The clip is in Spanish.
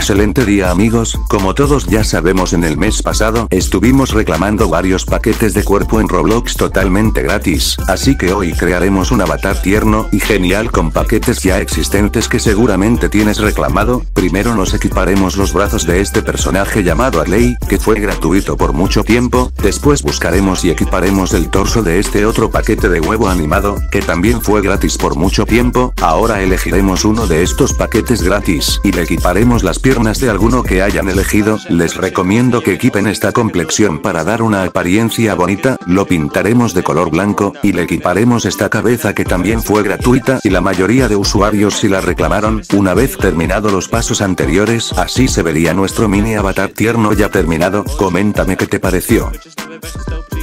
Excelente día amigos, como todos ya sabemos en el mes pasado estuvimos reclamando varios paquetes de cuerpo en Roblox totalmente gratis, así que hoy crearemos un avatar tierno y genial con paquetes ya existentes que seguramente tienes reclamado. Primero nos equiparemos los brazos de este personaje llamado Adley, que fue gratuito por mucho tiempo, después buscaremos y equiparemos el torso de este otro paquete de huevo animado, que también fue gratis por mucho tiempo. Ahora elegiremos uno de estos paquetes gratis y le equiparemos las piernas de alguno que hayan elegido. Les recomiendo que equipen esta complexión para dar una apariencia bonita, lo pintaremos de color blanco, y le equiparemos esta cabeza que también fue gratuita y la mayoría de usuarios sí la reclamaron. Una vez terminado los pasos anteriores, así se vería nuestro mini avatar tierno ya terminado. Coméntame qué te pareció.